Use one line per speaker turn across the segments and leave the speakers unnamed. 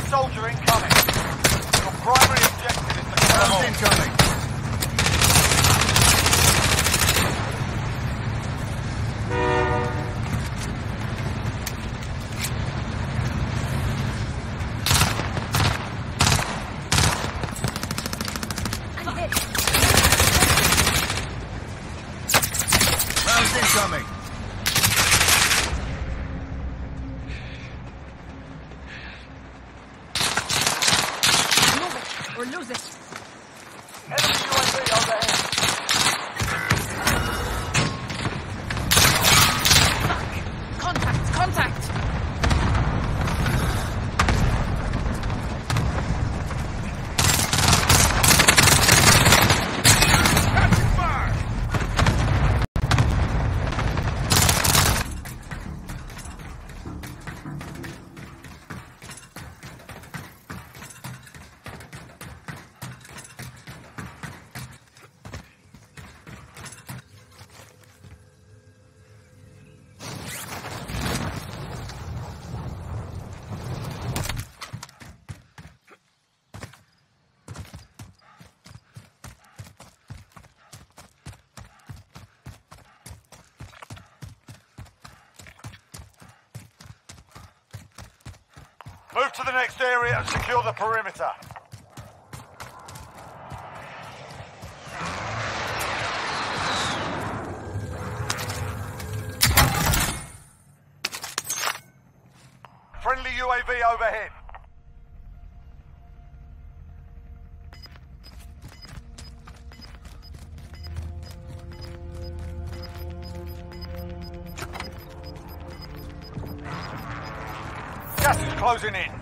soldier incoming. Your primary objective is to kill them all.
Incoming. Rounds incoming.
Or lose it.
Enemy UAV overhead.
Contact! Contact!
Move to the next area and secure the perimeter. Friendly UAV overhead. Gas is closing in.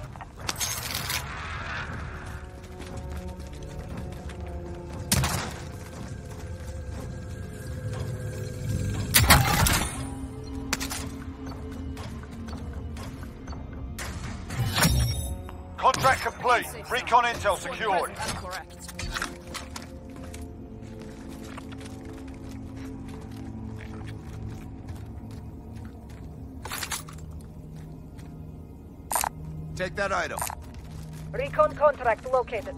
Contract complete. Recon intel secured.
Correct.
Take that item.
Recon contract located.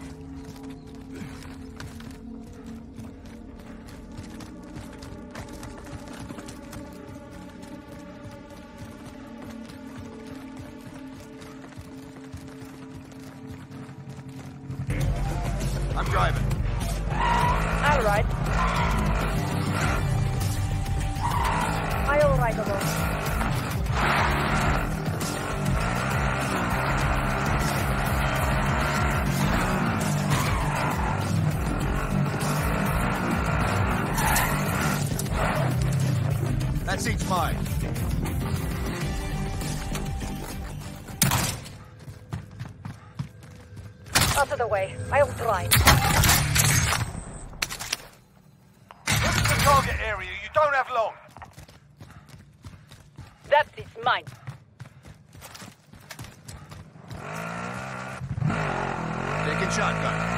I'm driving.
I'll ride. I'll ride alone.
That seat's mine.
Out of the way. I'll drive.
This is the target area. You don't have long.
That is mine.
Taking shotgun.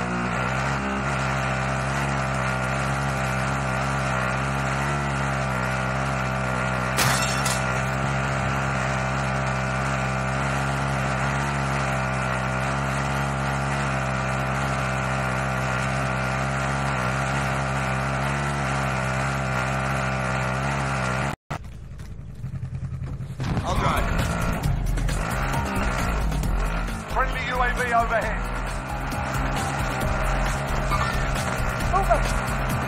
I'll drive.
Friendly UAV overhead.
Over.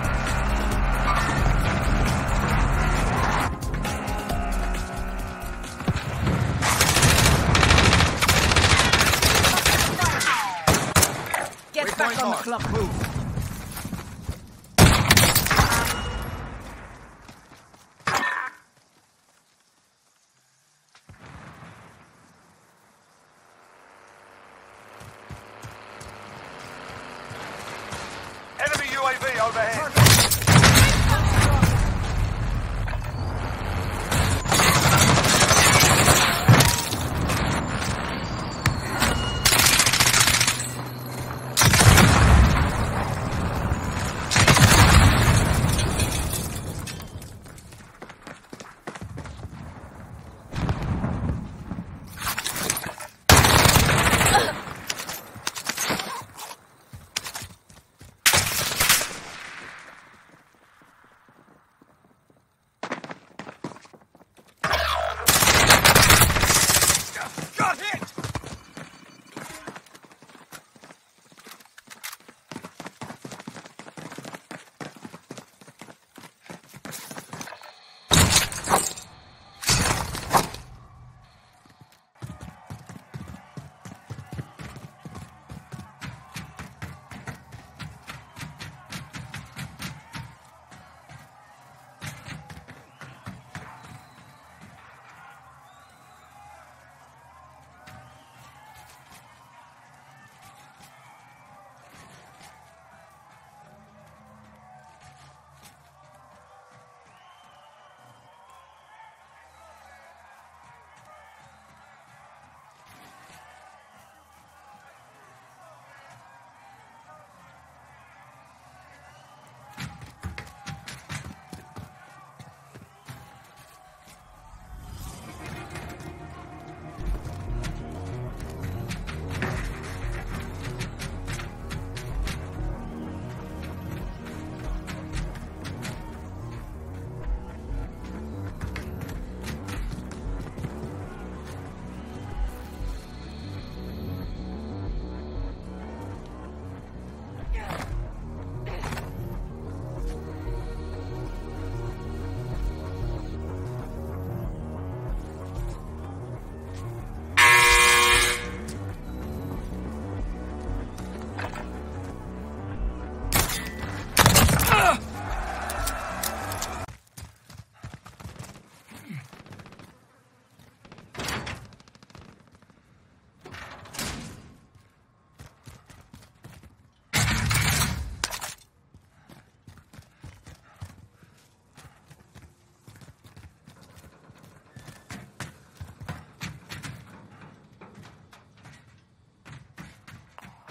Get back on the clock.
Move.
Enemy UAV overhead.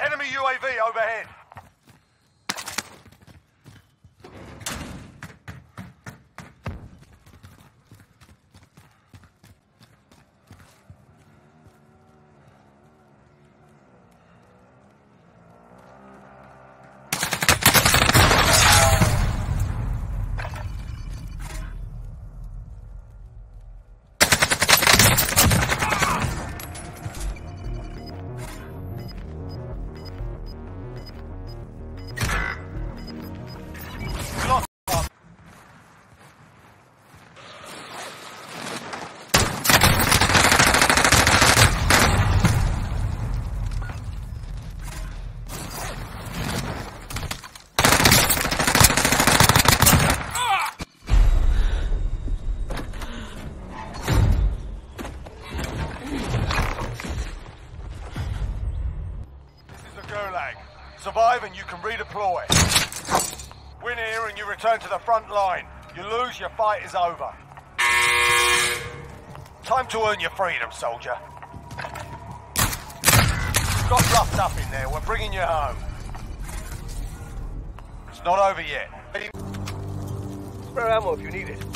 Enemy UAV overhead. Survive and you can redeploy. Win here and you return to the front line. You lose, your fight is over. Time to earn your freedom, soldier. Got roughed up in there. We're bringing you home. It's not over yet.
Spare ammo if you need it.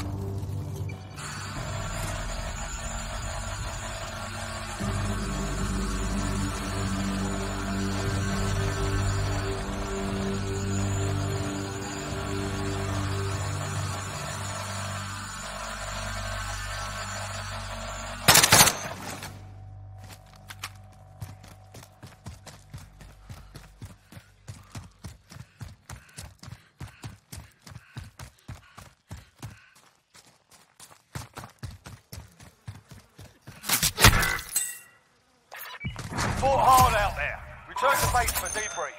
Fought hard out there. Return to base for debrief.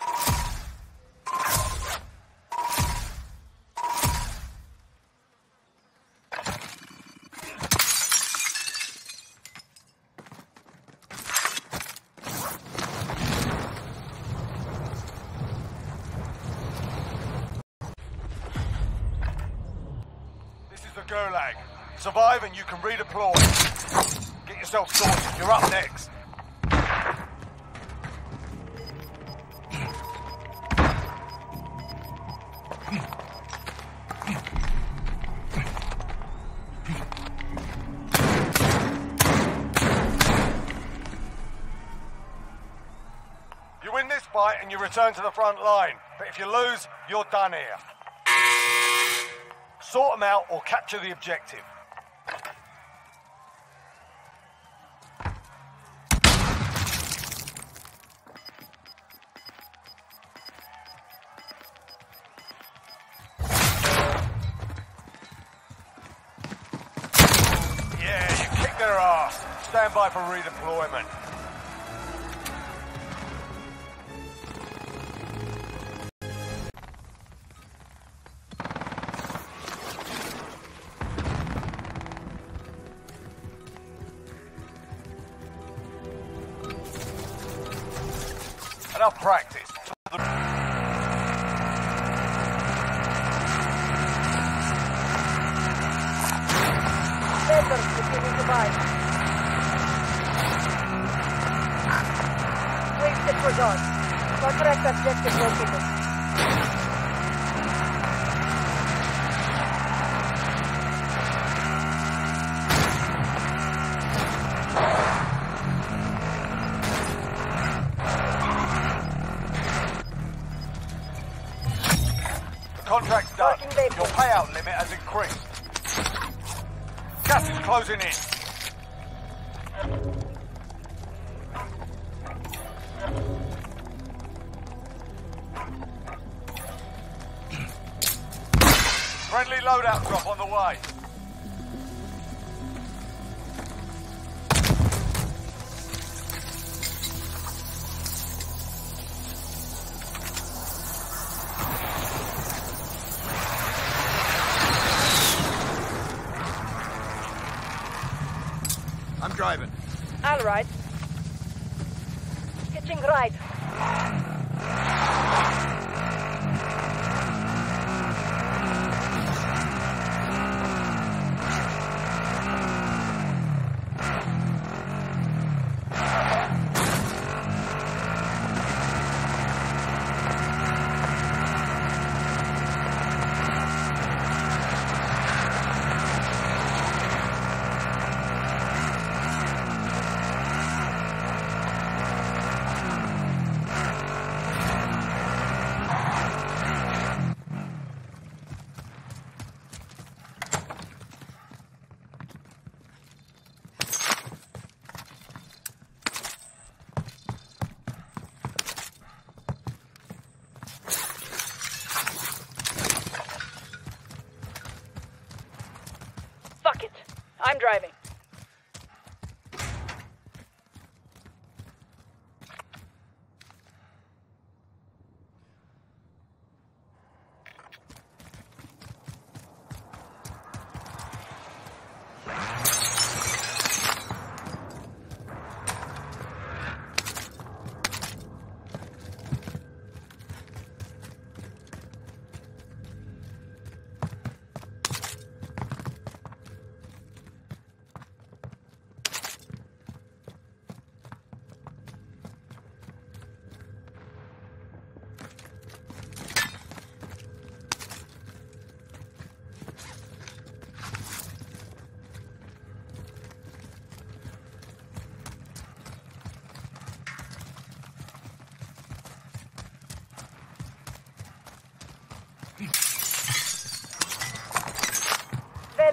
This is the Gulag. Survive and you can redeploy. Get yourself sorted. You're up next. Fight and you return to the front line. But if you lose, you're done here. Sort them out or capture the objective. Yeah, you kicked their ass. Stand by for redeployment. Enough practice.
Better if you need to buy. Wasted for God. Contract objective located.
Contract's done. Your payout limit has increased. Gas is closing in. Friendly loadout drop on the way.
I'm driving.
All right. Hitching right.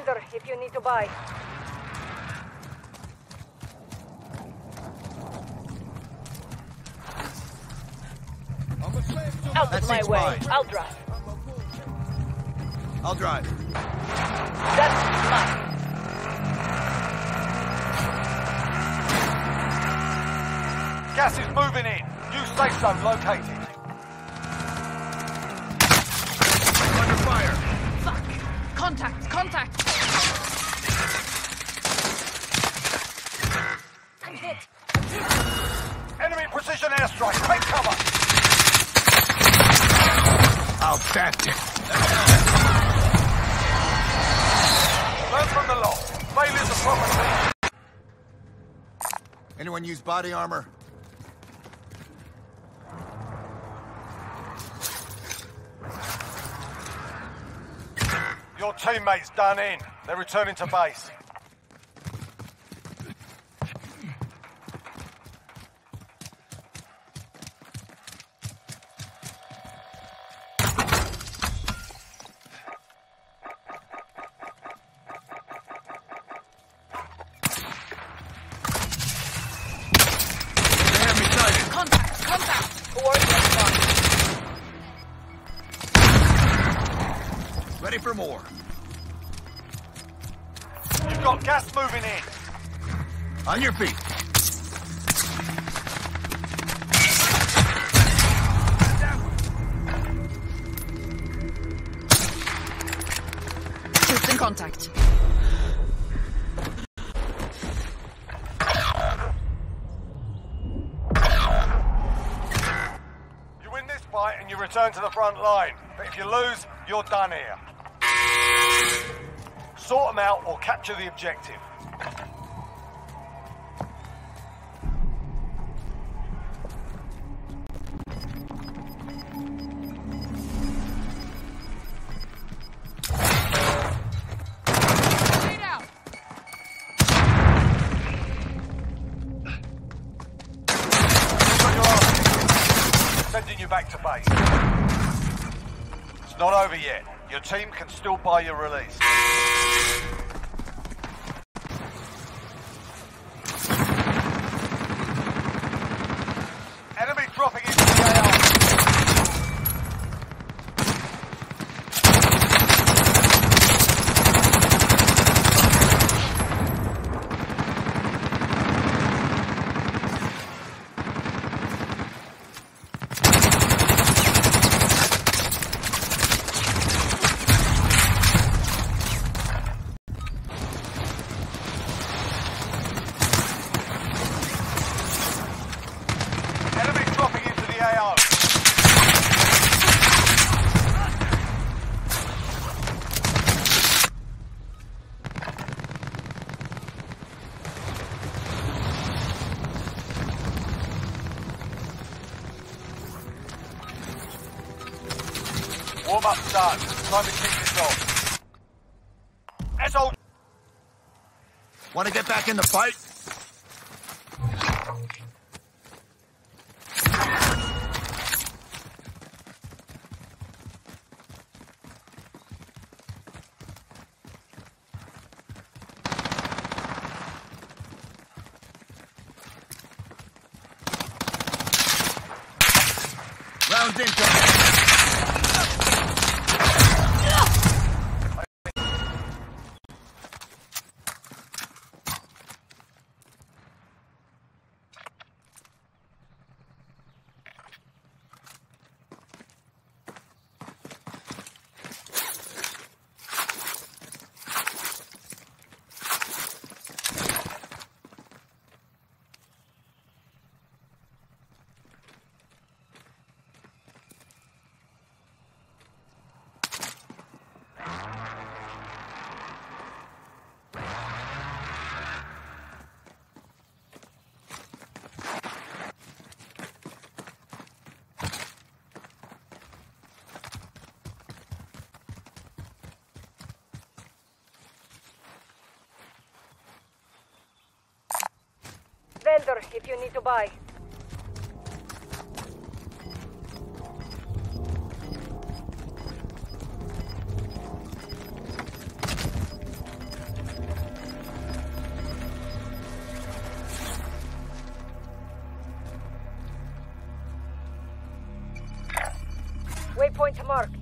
Vendor, if you need to buy.
Out
That
of my
seat's
way.
mine.
I'll drive.
I'll drive.
That's mine.
Gas is moving in. New safe zone located.
Under fire.
Fuck! Contact! Contact! I'm hit.
Enemy precision airstrike. Take cover.
I'll bat it.
Learn from the loss. Failures are property.
Anyone use body armor?
Your teammate's done in. They're returning to base.
They have me sighted.
Contact! Contact!
Coordinates marked.
Ready for more.
You've got gas moving in.
On your feet.
Troops in contact.
You win this fight and you return to the front line. But if you lose, you're done here. Sort them out or capture the objective.
Lead out!
Got your arse. Sending you back to base. It's not over yet. Your team can still buy your release. Enemy dropping into the AR. Enemy dropping into the AO. Warm up done. Time to kick this off. SO.
Want to get back in the fight? Rounds incoming.
Vendor, if you need to buy. Waypoint marked.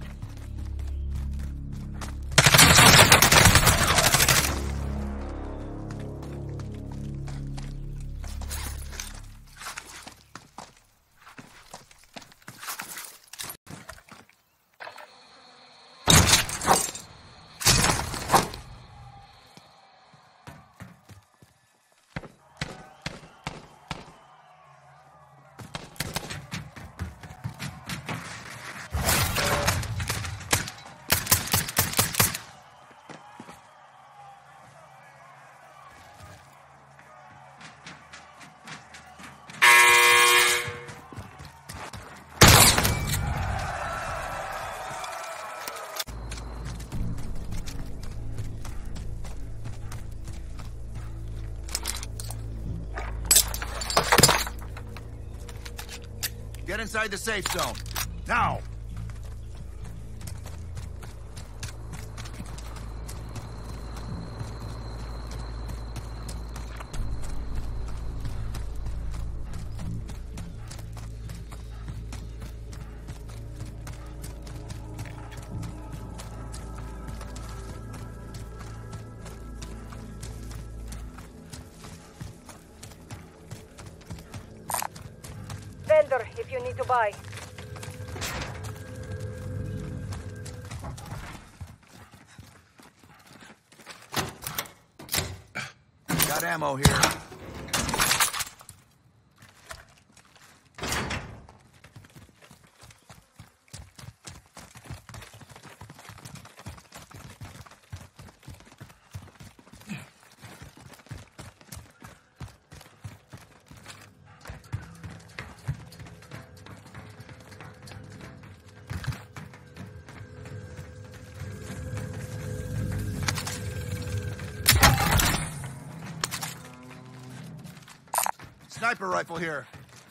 Get inside the safe zone. Now!
Vendor, if you need to buy.
Got ammo here. Sniper rifle here.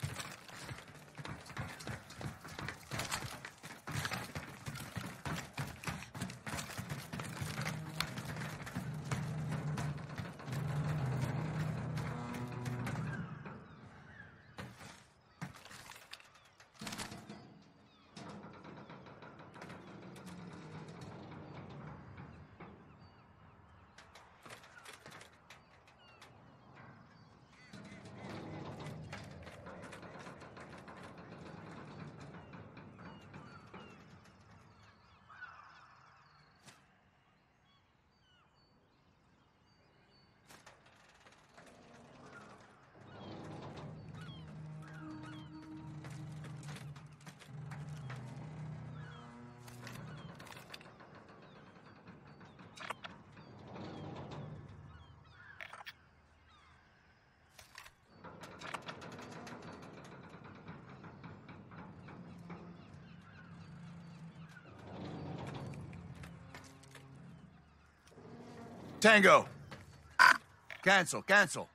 Tango. Cancel, cancel.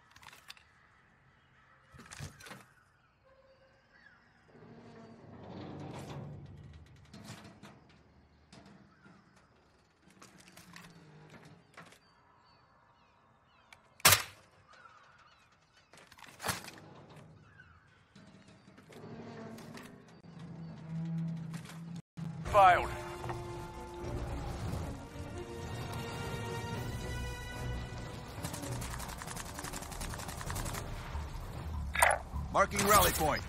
Failed.
Marking rally point.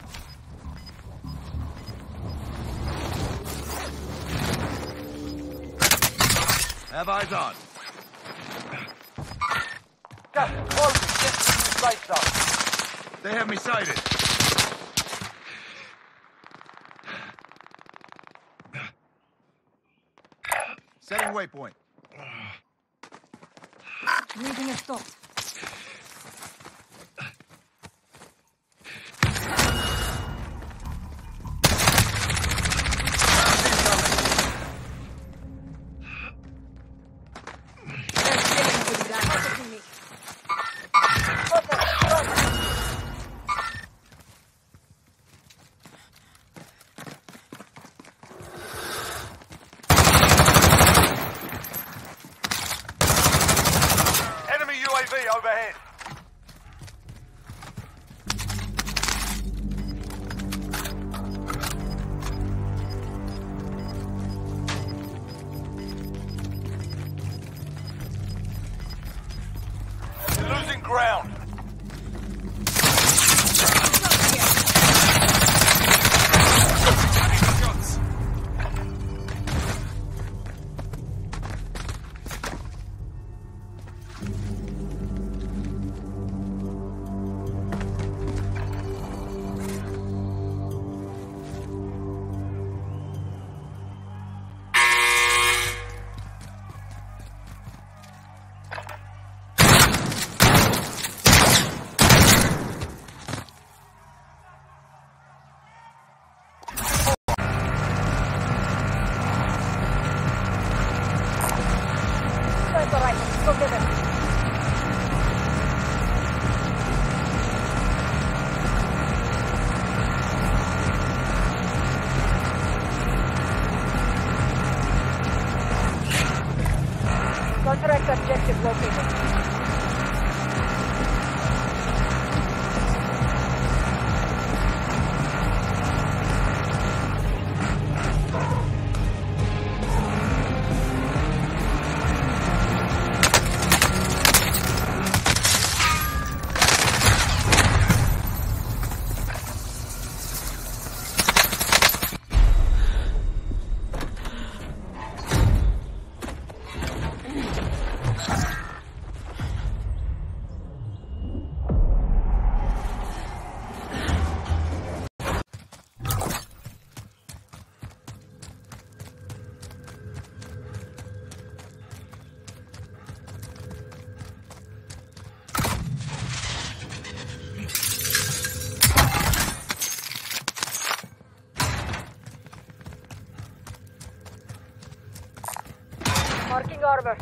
Have eyes on.
Gas is closing. Get to the safe zone.
They have me sighted. Setting waypoint.
Reading a stop.
Enemy UAV ground.
Sniper rifle. Go get it. Contract objective located. Marking armor.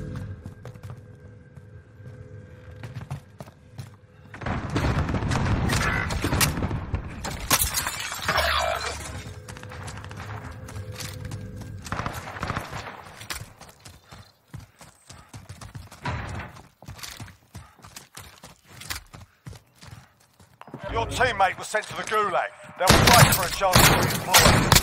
Your teammate was sent to the Gulag. They'll fight for a chance to redeploy.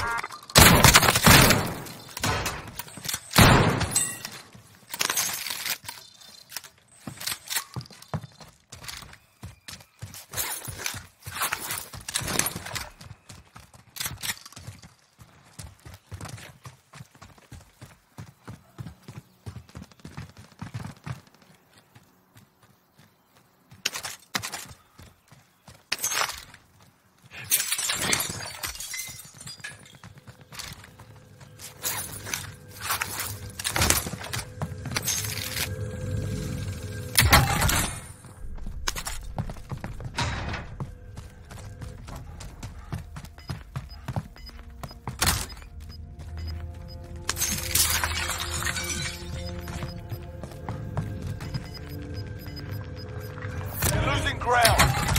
Ground.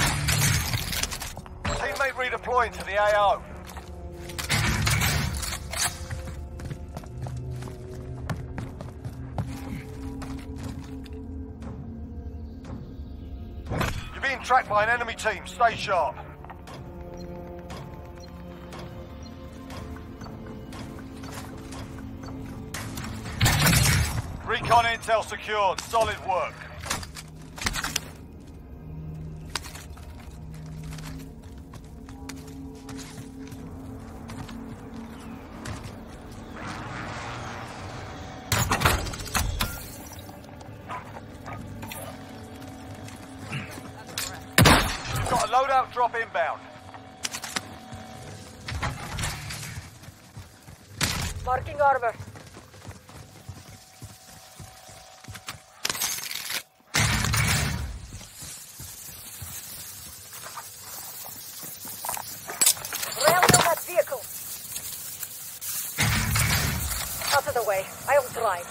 Teammate redeploying to the AO. You're being tracked by an enemy team. Stay sharp. Recon intel secured. Solid work. Got a loadout drop inbound.
Marking armor. Rally on that vehicle. Out of the way. I'll drive.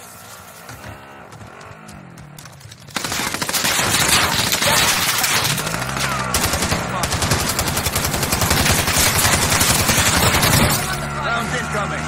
Rounds incoming.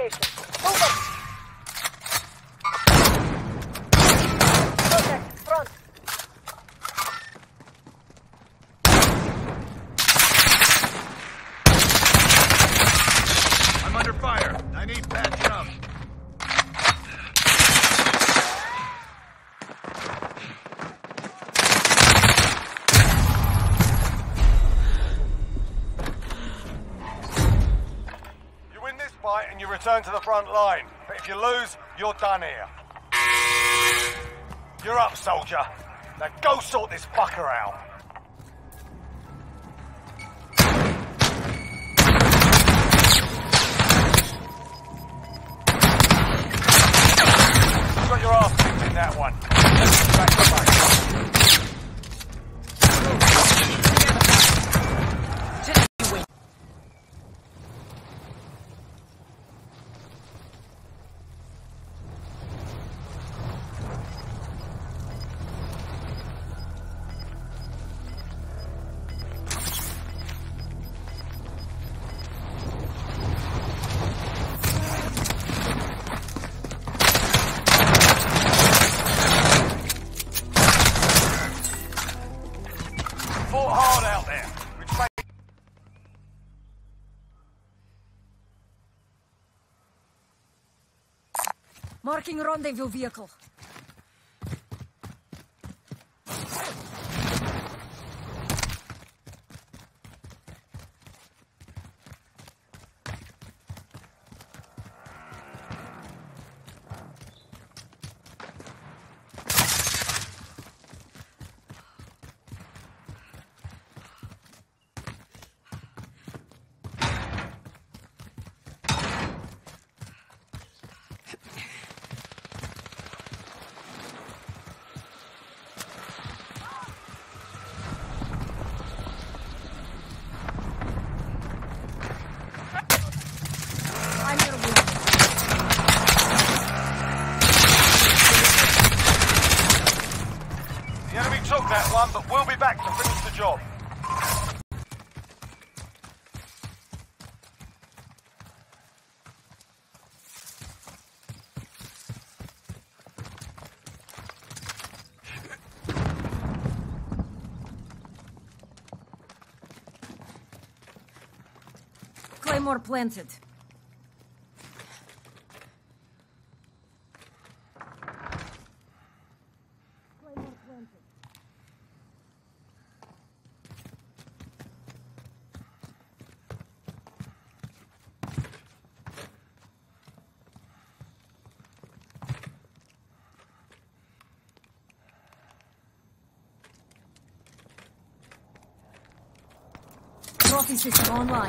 location. Move it! Contact, front.
I'm under fire. I need patching up.
You win this fight and you return to the front line. But if you lose, you're done here. You're up, soldier. Now go sort this fucker out. You got your ass kicked in that one. Back to base. Fought hard out there. Which makes
Marking rendezvous vehicle. I'm your wheel.
the enemy took that one, but we'll be back to finish the job.
Claymore planted. Trophy system online.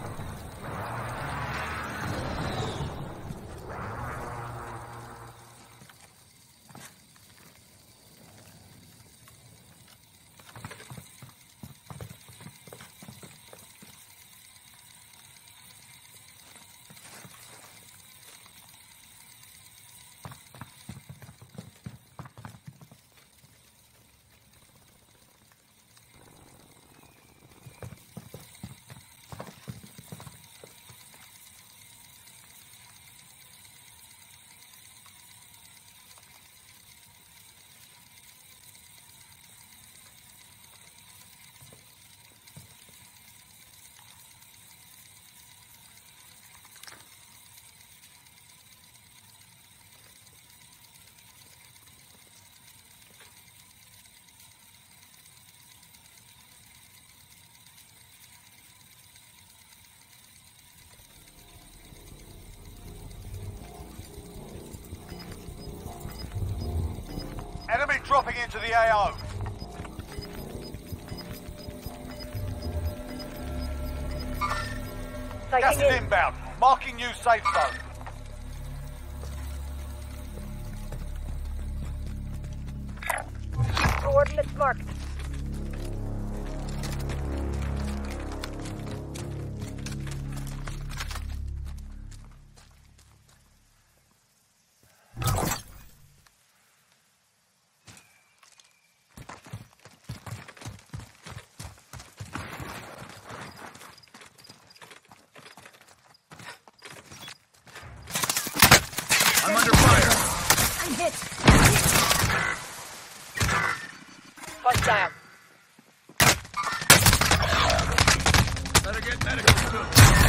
Enemy dropping into the AO. Gas
Sighting
is
in.
inbound. Marking new safe zone.
Coordinates marked.
hostile.
Better get medical soon.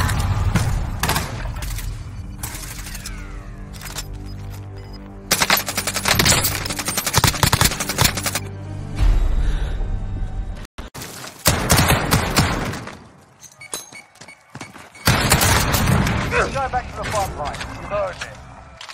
Go back to the front line. You've earned it.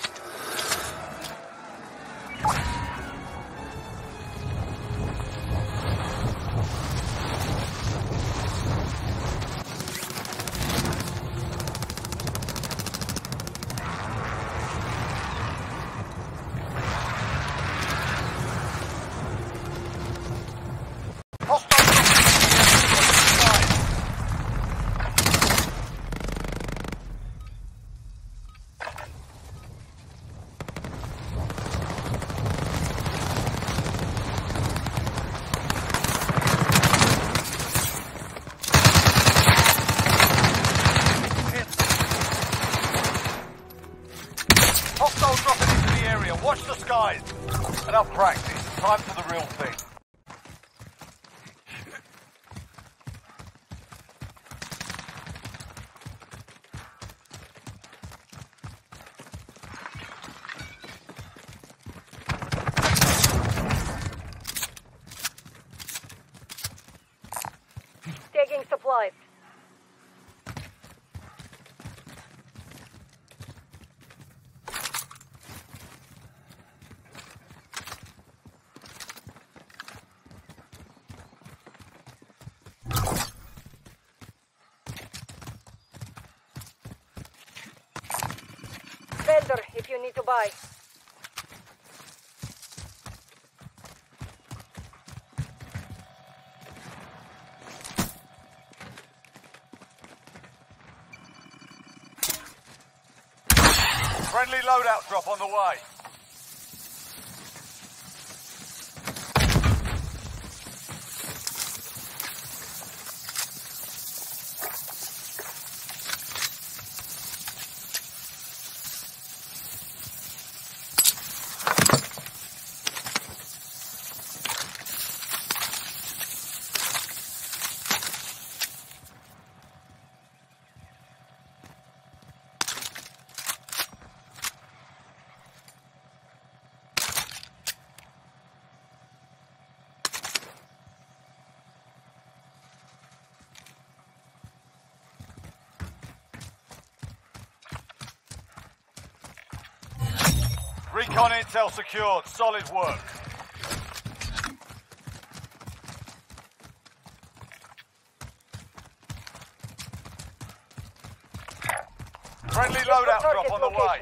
Hostiles dropping into the area. Watch the skies. Enough practice. Time for the real thing.
Taking supplies. Vendor, if you need to buy.
Friendly loadout drop on the way. Recon intel secured. Solid work. Friendly loadout drop on the way.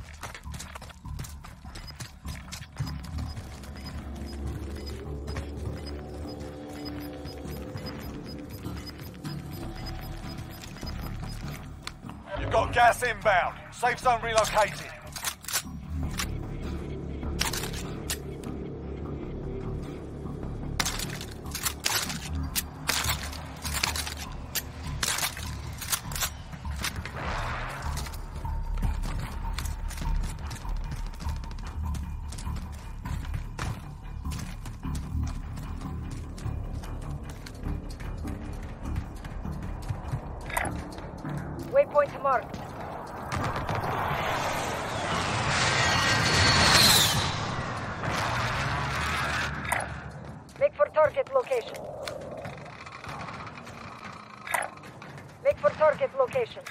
You've got gas inbound. Safe zone relocated.
Waypoint marked. Make for target location. Make for target location.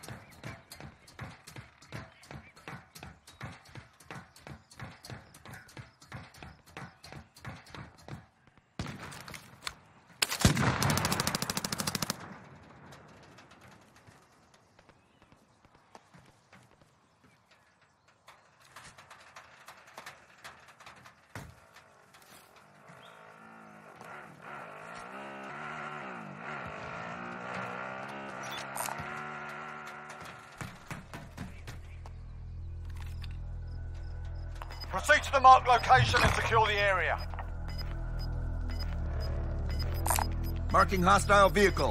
Proceed to the marked location and secure the area.
Marking hostile vehicle.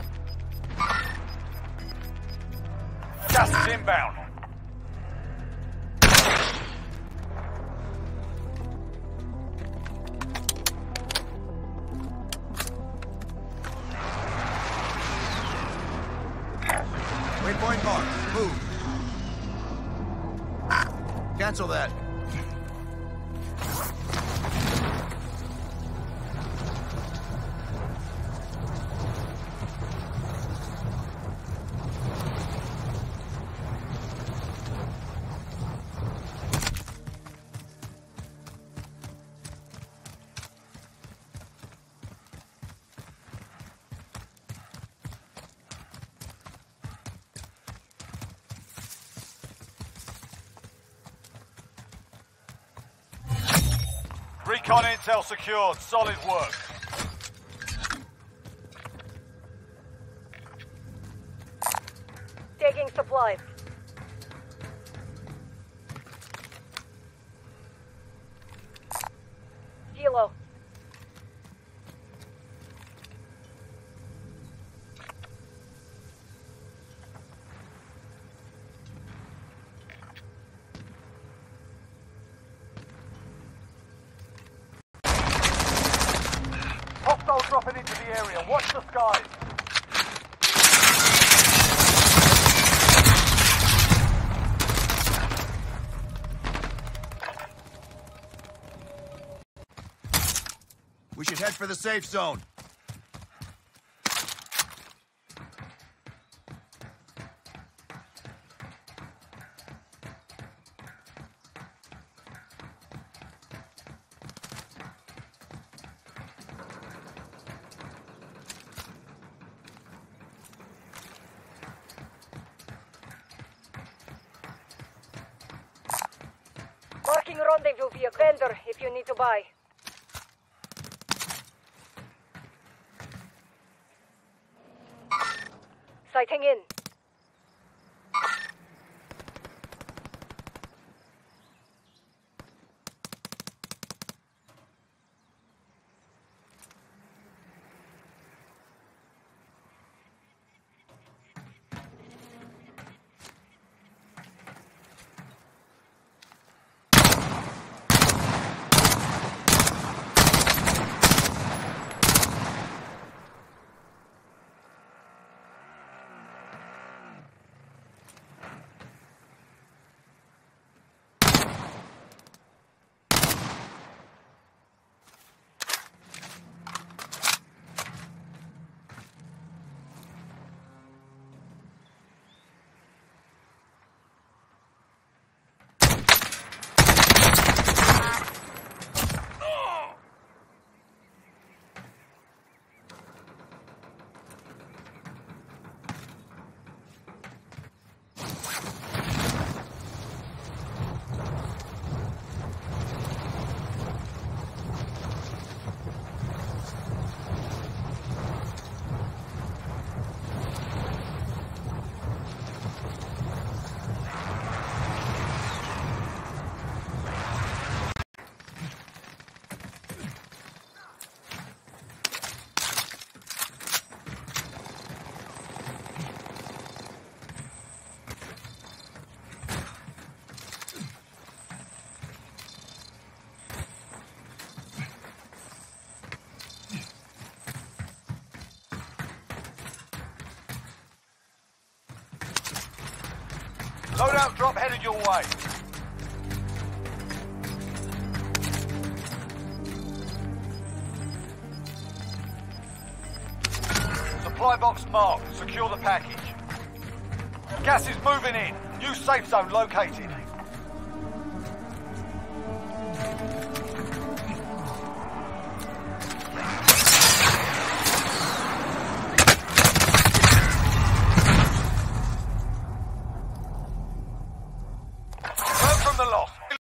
Gas is inbound.
Waypoint marked. Move. Cancel that.
Recon intel secured. Solid work.
Taking supplies. Kilo.
Hostile dropping into the area. Watch the skies.
We should head for the safe zone.
Marking rendezvous via vendor if you need to buy. Sighting in.
Loadout drop headed your way. Supply box marked. Secure the package. Gas is moving in. New safe zone located. Learn from the loss.